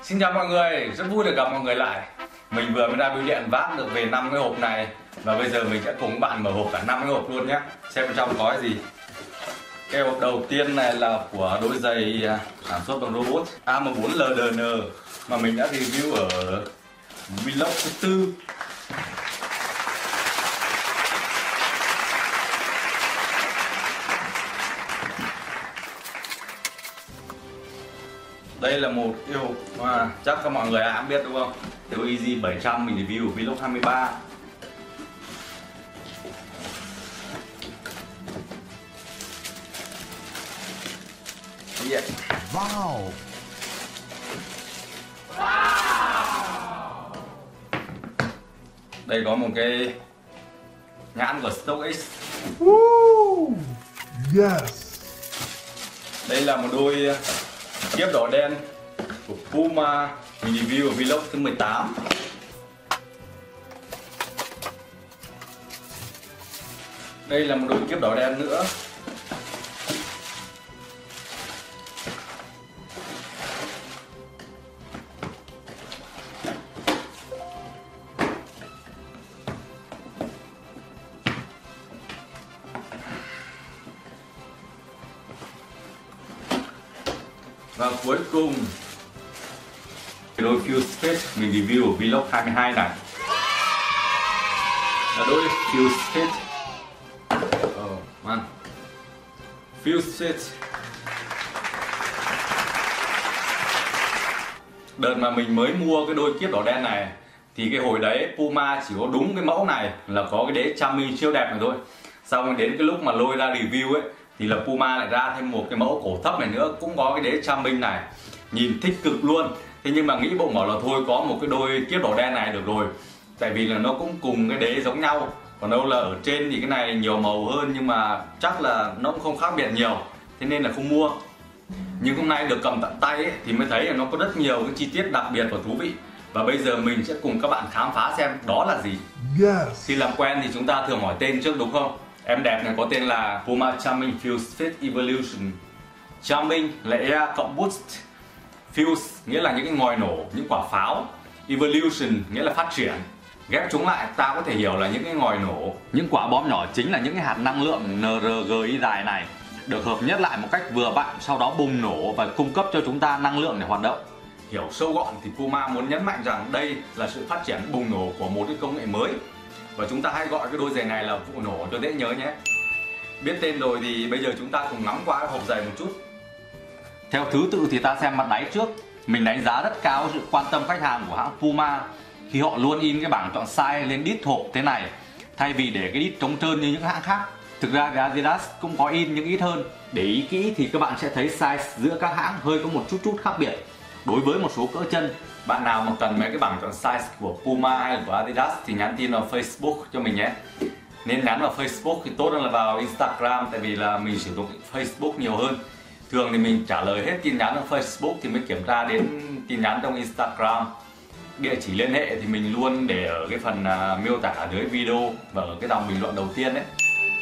Xin chào mọi người, rất vui được gặp mọi người lại. Mình vừa mới ra bưu điện vác được về 5 cái hộp này. Và bây giờ mình sẽ cùng bạn mở hộp cả 5 cái hộp luôn nhé. Xem bên trong có cái gì. Cái hộp đầu tiên này là của đôi giày sản xuất bằng robot AM4 LDN mà mình đã review ở vlog thứ 4. Đây là một cái hộp mà chắc các mọi người ai cũng biết đúng không? Theo Easy 700 mình review ở vlog 23. Yeah. Wow. Đây có một cái nhãn của StockX. Yes. Đây là một đôi kiếp đỏ đen của Puma mình review ở vlog thứ 18. Đây là một đôi kiếp đỏ đen nữa. Và cuối cùng cái đôi Fuse Fit mình review ở vlog 22 này là đôi Fuse Fit. Fuse Fit. Đợt mà mình mới mua cái đôi kiếp đỏ đen này thì cái hồi đấy Puma chỉ có đúng cái mẫu này là có cái đế chami siêu đẹp này thôi. Xong rồi đến cái lúc mà lôi ra review ấy thì là Puma lại ra thêm một cái mẫu cổ thấp này nữa, cũng có cái đế chami này, nhìn thích cực luôn. Thế nhưng mà nghĩ bụng bảo là thôi có một cái đôi kiếp đỏ đen này được rồi, tại vì là nó cũng cùng cái đế giống nhau. Còn đâu là ở trên thì cái này nhiều màu hơn nhưng mà chắc là nó cũng không khác biệt nhiều, thế nên là không mua. Nhưng hôm nay được cầm tận tay ấy, thì mới thấy là nó có rất nhiều cái chi tiết đặc biệt và thú vị. Và bây giờ mình sẽ cùng các bạn khám phá xem đó là gì. Yes. Khi làm quen thì chúng ta thường hỏi tên trước đúng không? Em đẹp này có tên là Puma Charming Fuse Fit Evolution. Charming là Air cộng Boost. Fuse nghĩa là những cái ngòi nổ, những quả pháo. Evolution nghĩa là phát triển. Ghép chúng lại ta có thể hiểu là những cái ngòi nổ. Những quả bom nhỏ chính là những cái hạt năng lượng NRGI dài này được hợp nhất lại một cách vừa vặn, sau đó bùng nổ và cung cấp cho chúng ta năng lượng để hoạt động. Hiểu sâu gọn thì Puma muốn nhấn mạnh rằng đây là sự phát triển bùng nổ của một cái công nghệ mới. Và chúng ta hay gọi cái đôi giày này là vụ nổ cho dễ nhớ nhé. Biết tên rồi thì bây giờ chúng ta cùng ngắm qua cái hộp giày một chút. Theo thứ tự thì ta xem mặt đáy trước. Mình đánh giá rất cao sự quan tâm khách hàng của hãng Puma khi họ luôn in cái bảng chọn size lên đít hộp thế này, thay vì để cái đít trống trơn như những hãng khác. Thực ra cái Adidas cũng có in những ít hơn. Để ý kỹ thì các bạn sẽ thấy size giữa các hãng hơi có một chút khác biệt. Đối với một số cỡ chân, bạn nào mà cần mấy cái bảng chọn size của Puma hay của Adidas thì nhắn tin vào Facebook cho mình nhé. Nên nhắn vào Facebook thì tốt hơn là vào Instagram, tại vì là mình sử dụng Facebook nhiều hơn. Thường thì mình trả lời hết tin nhắn ở Facebook thì mới kiểm tra đến tin nhắn trong Instagram. Địa chỉ liên hệ thì mình luôn để ở cái phần miêu tả ở dưới video và ở cái dòng bình luận đầu tiên đấy.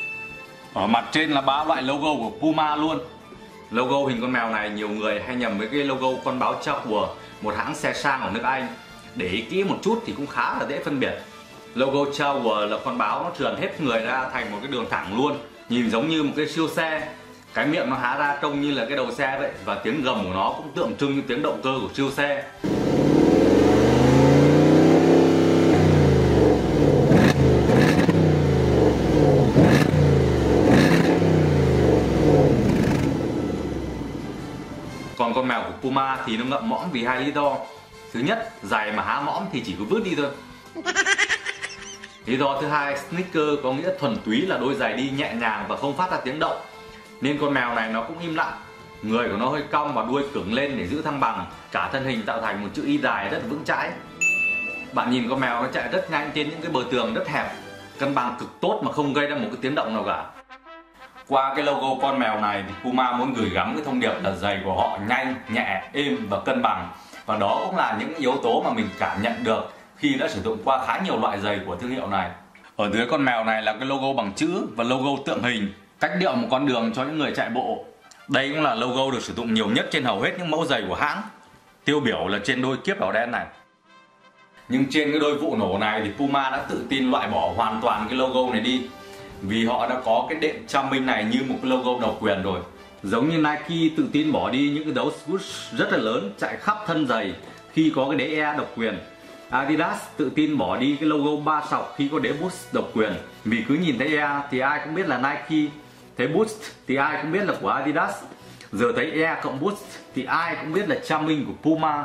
Ở mặt trên là 3 loại logo của Puma luôn. Logo hình con mèo này nhiều người hay nhầm với cái logo con báo Jaguar, một hãng xe sang ở nước Anh. Để ý kỹ một chút thì cũng khá là dễ phân biệt. Logo Jaguar là con báo nó trườn hết người ra thành một cái đường thẳng luôn, nhìn giống như một cái siêu xe. Cái miệng nó há ra trông như là cái đầu xe vậy, và tiếng gầm của nó cũng tượng trưng như tiếng động cơ của siêu xe. Còn con mèo của Puma thì nó ngậm mõm vì 2 lý do. Thứ nhất, giày mà há mõm thì chỉ có vứt đi thôi. Lý do thứ hai, sneaker có nghĩa thuần túy là đôi giày đi nhẹ nhàng và không phát ra tiếng động. Nên con mèo này nó cũng im lặng. Người của nó hơi cong và đuôi cứng lên để giữ thăng bằng. Cả thân hình tạo thành một chữ Y dài rất vững chãi. Bạn nhìn con mèo nó chạy rất nhanh trên những cái bờ tường rất hẹp, cân bằng cực tốt mà không gây ra một cái tiếng động nào cả. Qua cái logo con mèo này thì Puma muốn gửi gắm cái thông điệp là giày của họ nhanh, nhẹ, êm và cân bằng. Và đó cũng là những yếu tố mà mình cảm nhận được khi đã sử dụng qua khá nhiều loại giày của thương hiệu này. Ở dưới con mèo này là cái logo bằng chữ và logo tượng hình, cách điệu một con đường cho những người chạy bộ. Đây cũng là logo được sử dụng nhiều nhất trên hầu hết những mẫu giày của hãng. tiêu biểu là trên đôi kiếp đỏ đen này. Nhưng trên cái đôi vụ nổ này thì Puma đã tự tin loại bỏ hoàn toàn cái logo này đi, vì họ đã có cái đệm charming này như một cái logo độc quyền rồi. Giống như Nike tự tin bỏ đi những cái dấu swoosh rất là lớn chạy khắp thân giày khi có cái đế E độc quyền. Adidas tự tin bỏ đi cái logo 3 sọc khi có đế Boost độc quyền, vì cứ nhìn thấy E thì ai cũng biết là Nike, thấy Boost thì ai cũng biết là của Adidas, giờ thấy E cộng Boost thì ai cũng biết là charming của Puma.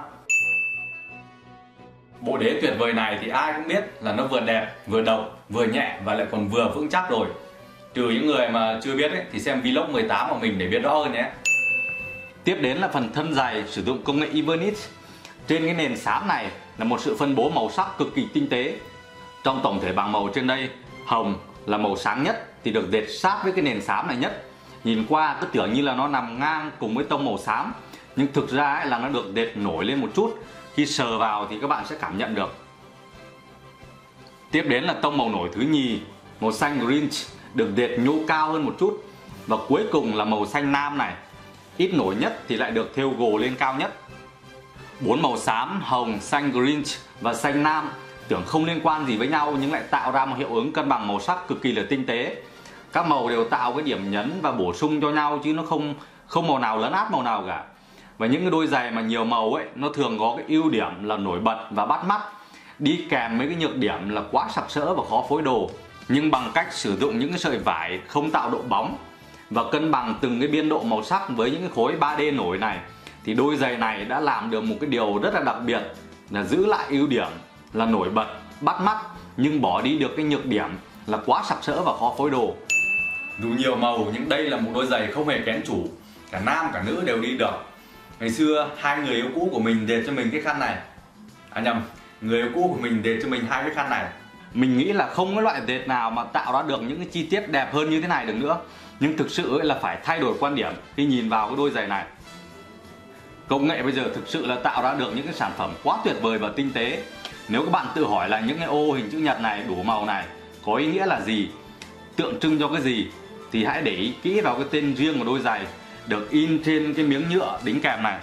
Bộ đế tuyệt vời này thì ai cũng biết là nó vừa đẹp, vừa độc, vừa nhẹ và lại còn vừa vững chắc rồi. Trừ những người mà chưa biết ấy, thì xem vlog 18 của mình để biết rõ hơn nhé. Tiếp đến là phần thân giày sử dụng công nghệ Evernit. Trên cái nền xám này là một sự phân bố màu sắc cực kỳ tinh tế. Trong tổng thể bảng màu trên đây, hồng là màu sáng nhất thì được dệt sát với cái nền xám này nhất. Nhìn qua cứ tưởng như là nó nằm ngang cùng với tông màu xám, nhưng thực ra ấy là nó được dệt nổi lên một chút. Khi sờ vào thì các bạn sẽ cảm nhận được. Tiếp đến là tông màu nổi thứ nhì, màu xanh green, được dệt nhô cao hơn một chút. Và cuối cùng là màu xanh nam này, ít nổi nhất thì lại được thêu gồ lên cao nhất. 4 màu xám, hồng, xanh green và xanh nam tưởng không liên quan gì với nhau nhưng lại tạo ra một hiệu ứng cân bằng màu sắc cực kỳ là tinh tế. Các màu đều tạo cái điểm nhấn và bổ sung cho nhau chứ nó không màu nào lấn át màu nào cả. Và những cái đôi giày mà nhiều màu ấy, nó thường có cái ưu điểm là nổi bật và bắt mắt, đi kèm mấy cái nhược điểm là quá sặc sỡ và khó phối đồ. Nhưng bằng cách sử dụng những cái sợi vải không tạo độ bóng và cân bằng từng cái biên độ màu sắc với những cái khối 3D nổi này, thì đôi giày này đã làm được một cái điều rất là đặc biệt là giữ lại ưu điểm là nổi bật, bắt mắt, nhưng bỏ đi được cái nhược điểm là quá sặc sỡ và khó phối đồ. Dù nhiều màu nhưng đây là một đôi giày không hề kén chủ, cả nam cả nữ đều đi được. Ngày xưa hai người yêu cũ của mình dệt cho mình cái khăn này, người yêu cũ của mình dệt cho mình hai cái khăn này. Mình nghĩ là không có loại dệt nào mà tạo ra được những cái chi tiết đẹp hơn như thế này được nữa. Nhưng thực sự là phải thay đổi quan điểm khi nhìn vào cái đôi giày này. Công nghệ bây giờ thực sự là tạo ra được những cái sản phẩm quá tuyệt vời và tinh tế. Nếu các bạn tự hỏi là những cái ô hình chữ nhật này đủ màu này có ý nghĩa là gì, tượng trưng cho cái gì, thì hãy để ý kỹ vào cái tên riêng của đôi giày được in trên cái miếng nhựa đính kèm này.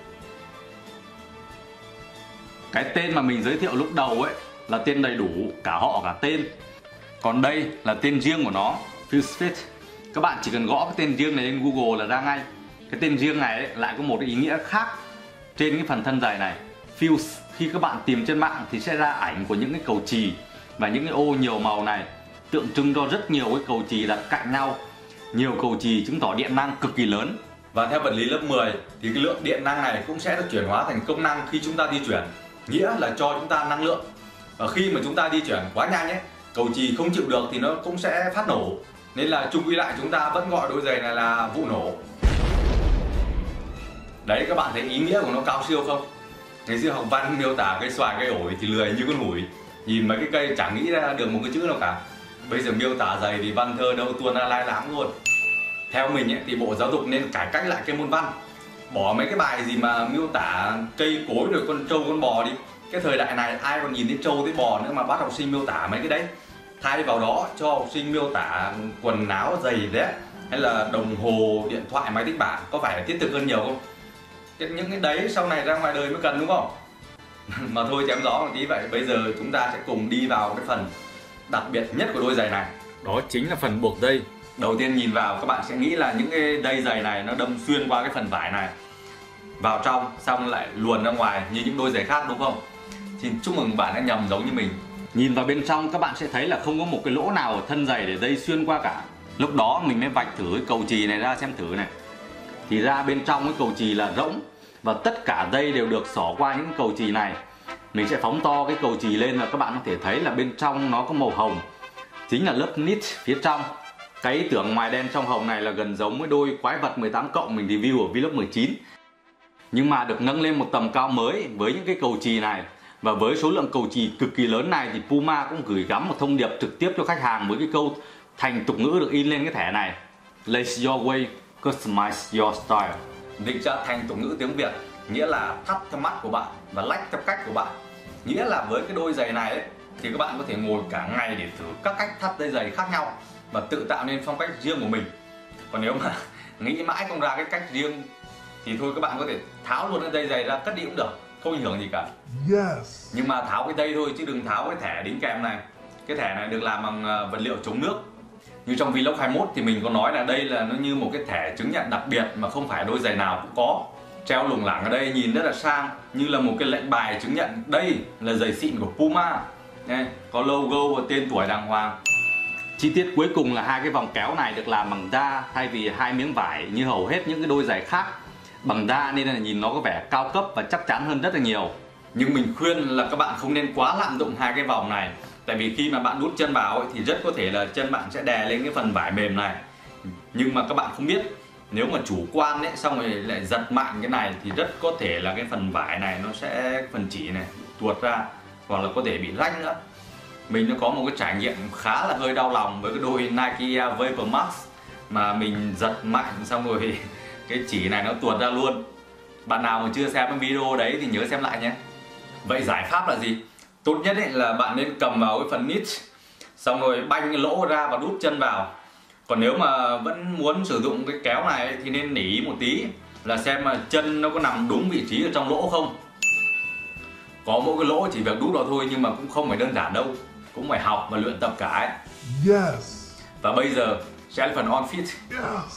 Cái tên mà mình giới thiệu lúc đầu ấy là tên đầy đủ, cả họ cả tên. Còn đây là tên riêng của nó, Fuse Fit. Các bạn chỉ cần gõ cái tên riêng này lên Google là ra ngay. Cái tên riêng này ấy, lại có một cái ý nghĩa khác trên cái phần thân giày này. Fuse, khi các bạn tìm trên mạng thì sẽ ra ảnh của những cái cầu chì và những cái ô nhiều màu này, tượng trưng cho rất nhiều cái cầu chì đặt cạnh nhau. Nhiều cầu chì chứng tỏ điện năng cực kỳ lớn. Và theo vật lý lớp 10 thì cái lượng điện năng này cũng sẽ được chuyển hóa thành công năng khi chúng ta di chuyển, nghĩa là cho chúng ta năng lượng. Và khi mà chúng ta di chuyển quá nhanh ấy, cầu chì không chịu được thì nó cũng sẽ phát nổ. Nên là chung quy lại chúng ta vẫn gọi đôi giày này là vụ nổ. Đấy, các bạn thấy ý nghĩa của nó cao siêu không? Ngày xưa học văn miêu tả cây xoài cây ổi thì lười như con hủi, nhìn mấy cái cây chẳng nghĩ ra được một cái chữ nào cả. Bây giờ miêu tả giày thì văn thơ đâu tuôn ra lai láng luôn. Theo mình ấy, thì Bộ Giáo dục nên cải cách lại cái môn văn, bỏ mấy cái bài gì mà miêu tả cây cối rồi con trâu con bò đi. Cái thời đại này ai còn nhìn thấy trâu thấy bò nữa mà bắt học sinh miêu tả mấy cái đấy. Thay vào đó cho học sinh miêu tả quần áo, giày dép hay là đồng hồ, điện thoại, máy tính bảng, có phải là thiết thực hơn nhiều không? Những cái đấy sau này ra ngoài đời mới cần đúng không? Mà thôi chém gió một tí vậy. Bây giờ chúng ta sẽ cùng đi vào cái phần đặc biệt nhất của đôi giày này, đó chính là phần buộc dây. Đầu tiên nhìn vào các bạn sẽ nghĩ là những cái dây giày này nó đâm xuyên qua cái phần vải này vào trong, xong lại luồn ra ngoài như những đôi giày khác đúng không? Thì chúc mừng bạn đã nhầm giống như mình. Nhìn vào bên trong các bạn sẽ thấy là không có một cái lỗ nào ở thân giày để dây xuyên qua cả. Lúc đó mình mới vạch thử cái cầu chì này ra xem thử này. Thì ra bên trong cái cầu chì là rỗng và tất cả dây đều được xỏ qua những cầu chì này. Mình sẽ phóng to cái cầu chì lên và các bạn có thể thấy là bên trong nó có màu hồng, chính là lớp knit phía trong. Cái ý tưởng ngoài đen trong hồng này là gần giống với đôi quái vật 18 cộng mình review ở vlog 19. Nhưng mà được nâng lên một tầm cao mới với những cái cầu chì này. Và với số lượng cầu chì cực kỳ lớn này thì Puma cũng gửi gắm một thông điệp trực tiếp cho khách hàng với cái câu thành tục ngữ được in lên cái thẻ này: Lace your way, customize your style. Dịch ra thành tục ngữ tiếng Việt nghĩa là thắt theo mắt của bạn và lách theo cách của bạn. Nghĩa là với cái đôi giày này ấy, thì các bạn có thể ngồi cả ngày để thử các cách thắt dây giày khác nhau và tự tạo nên phong cách riêng của mình. Còn nếu mà nghĩ mãi không ra cái cách riêng thì thôi các bạn có thể tháo luôn cái dây giày ra cất đi cũng được, không ảnh hưởng gì cả. Yes. Nhưng mà tháo cái dây thôi chứ đừng tháo cái thẻ đính kèm này. Cái thẻ này được làm bằng vật liệu chống nước. Như trong vlog 21 thì mình có nói là đây là nó như một cái thẻ chứng nhận đặc biệt mà không phải đôi giày nào cũng có. Treo lủng lẳng ở đây nhìn rất là sang, như là một cái lệnh bài chứng nhận đây là giày xịn của Puma. Đây, có logo và tên tuổi đàng hoàng. Chi tiết cuối cùng là hai cái vòng kéo này được làm bằng da thay vì hai miếng vải như hầu hết những cái đôi giày khác. Bằng da nên là nhìn nó có vẻ cao cấp và chắc chắn hơn rất là nhiều. Nhưng mình khuyên là các bạn không nên quá lạm dụng hai cái vòng này. Tại vì khi mà bạn đút chân vào ấy, thì rất có thể là chân bạn sẽ đè lên cái phần vải mềm này. Nhưng mà các bạn không biết, nếu mà chủ quan ấy, xong rồi lại giật mạnh cái này thì rất có thể là cái phần vải này nó sẽ, phần chỉ này tuột ra, hoặc là có thể bị rách nữa. Mình đã có một cái trải nghiệm khá là hơi đau lòng với cái đôi Nike Vapor Max mà mình giật mạnh xong rồi cái chỉ này nó tuột ra luôn. Bạn nào mà chưa xem cái video đấy thì nhớ xem lại nhé. Vậy giải pháp là gì? Tốt nhất ấy là bạn nên cầm vào cái phần nít, xong rồi banh cái lỗ ra và đút chân vào. Còn nếu mà vẫn muốn sử dụng cái kéo này thì nên để ý một tí là xem mà chân nó có nằm đúng vị trí ở trong lỗ không. Có mỗi cái lỗ chỉ việc đút vào thôi, nhưng mà cũng không phải đơn giản đâu, cũng phải học và luyện tập cả ấy. Yes. Và bây giờ sẽ là phần on fit. Yes.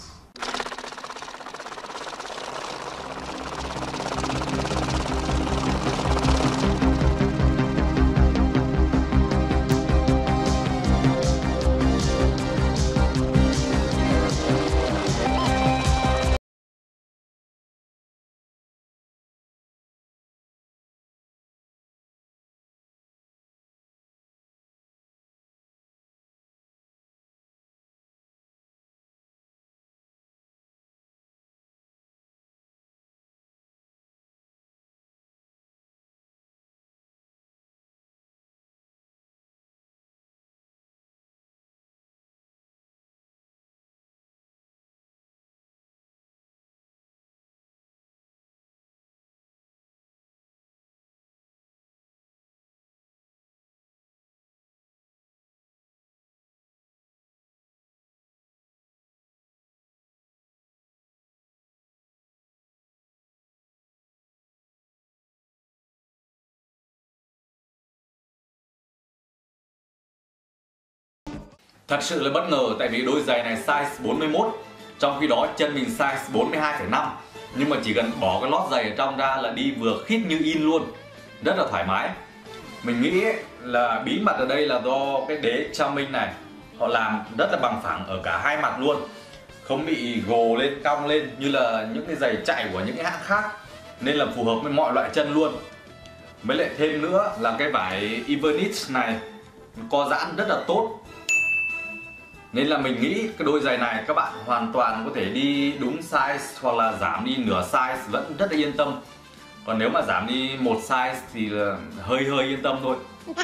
Thật sự là bất ngờ, tại vì đôi giày này size 41, trong khi đó chân mình size 42,5. Nhưng mà chỉ cần bỏ cái lót giày ở trong ra là đi vừa khít như in luôn, rất là thoải mái. Mình nghĩ là bí mật ở đây là do cái đế Charming này họ làm rất là bằng phẳng ở cả hai mặt luôn, không bị gồ lên cong lên như là những cái giày chạy của những cái hãng khác, nên là phù hợp với mọi loại chân luôn. Với lại thêm nữa là cái vải Evernit này co giãn rất là tốt, nên là mình nghĩ cái đôi giày này các bạn hoàn toàn có thể đi đúng size hoặc là giảm đi nửa size vẫn rất là yên tâm. Còn nếu mà giảm đi một size thì là hơi yên tâm thôi.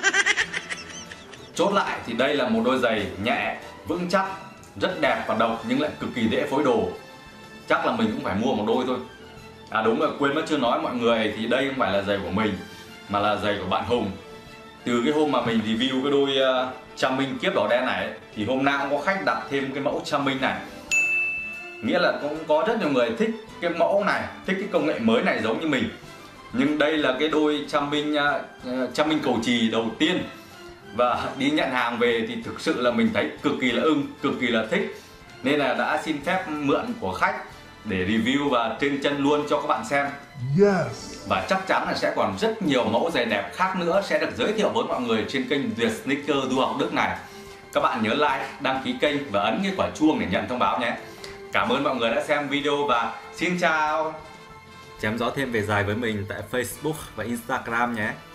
Chốt lại thì đây là một đôi giày nhẹ, vững chắc, rất đẹp và độc nhưng lại cực kỳ dễ phối đồ. Chắc là mình cũng phải mua một đôi thôi. À đúng rồi, quên mất chưa nói mọi người, thì đây không phải là giày của mình mà là giày của bạn Hùng. Từ cái hôm mà mình review cái đôi Charming kiếp đỏ đen này ấy, thì hôm nào cũng có khách đặt thêm cái mẫu Charming này. Nghĩa là cũng có rất nhiều người thích cái mẫu này, thích cái công nghệ mới này giống như mình. Nhưng đây là cái đôi Charming cầu chì đầu tiên, và đi nhận hàng về thì thực sự là mình thấy cực kỳ là ưng, cực kỳ là thích, nên là đã xin phép mượn của khách để review và trên chân luôn cho các bạn xem. Yes. Và chắc chắn là sẽ còn rất nhiều mẫu giày đẹp khác nữa sẽ được giới thiệu với mọi người trên kênh Việt Sneaker Du học Đức này. Các bạn nhớ like, đăng ký kênh và ấn cái quả chuông để nhận thông báo nhé. Cảm ơn mọi người đã xem video và xin chào. Chém gió thêm về giày với mình tại Facebook và Instagram nhé.